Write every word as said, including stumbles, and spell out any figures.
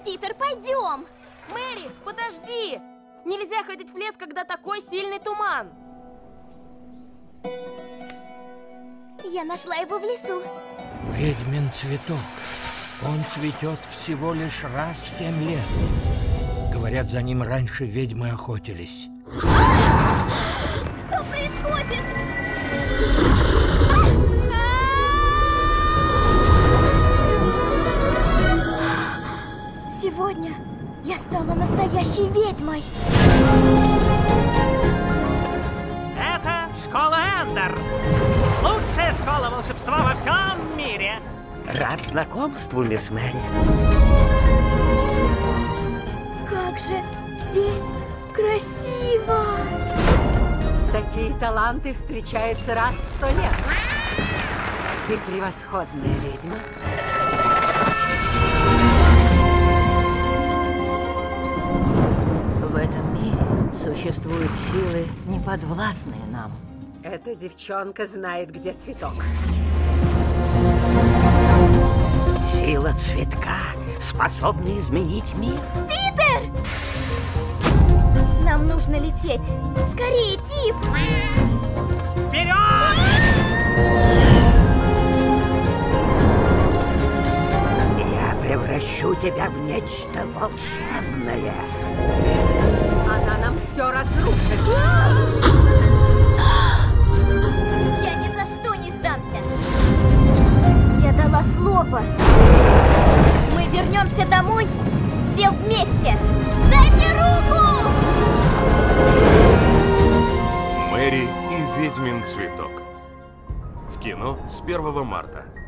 Питер, пойдем. Мэри, подожди! Нельзя ходить в лес, когда такой сильный туман. Я нашла его в лесу. Ведьмин цветок. Он цветет всего лишь раз в семь лет. Говорят, за ним раньше ведьмы охотились. Что происходит? Сегодня я стала настоящей ведьмой. Это школа Эндер. Лучшая школа волшебства во всем мире. Рад знакомству, мисс Мэри. Как же здесь красиво! Такие таланты встречаются раз в сто лет. Ты превосходная ведьма. В этом мире существуют силы, неподвластные нам. Эта девчонка знает, где цветок. Сила цветка способна изменить мир. Питер! Нам нужно лететь. Скорее, Тип! Вперед! Я превращу тебя в нечто волшебное. Она нам все разрушит. Я ни за что не сдамся. Я дала слово. Мы вернемся домой все вместе. Дай мне руку! Мэри и ведьмин цветок. В кино с первого марта.